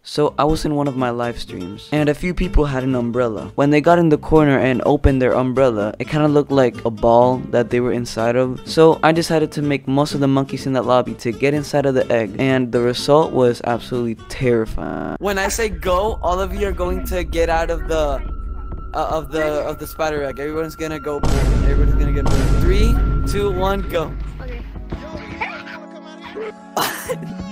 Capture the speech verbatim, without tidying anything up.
So I was in one of my live streams, and a few people had an umbrella. When they got in the corner and opened their umbrella, it kind of looked like a ball that they were inside of. So I decided to make most of the monkeys in that lobby to get inside of the egg, and the result was absolutely terrifying. When I say go, all of you are going to get out of the uh, of the of the spider egg. Everyone's gonna go boom. Everybody's gonna get boom. Three, two, one, go. Okay.